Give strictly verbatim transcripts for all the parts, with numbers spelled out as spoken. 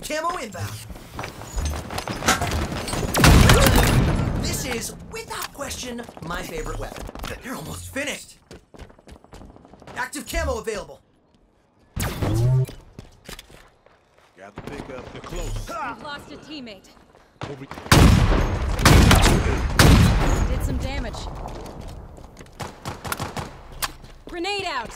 camo inbound. This is, without question, my favorite weapon. You're almost finished. Active camo available. Got the pickup. They're close. We've lost a teammate. Over. Did some damage. Grenade out!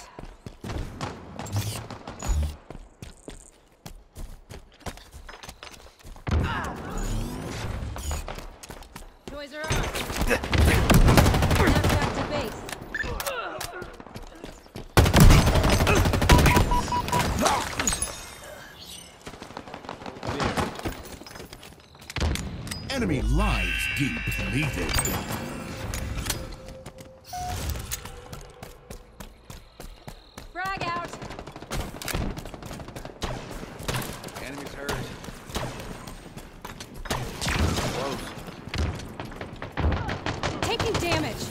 Toys are off. Now back to base. Enemy lives depleted. Frag out! Enemy's hurt. Close. Taking damage.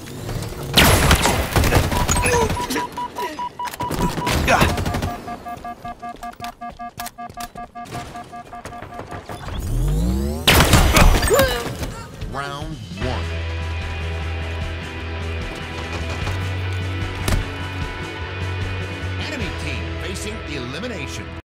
Round one. Enemy team facing elimination.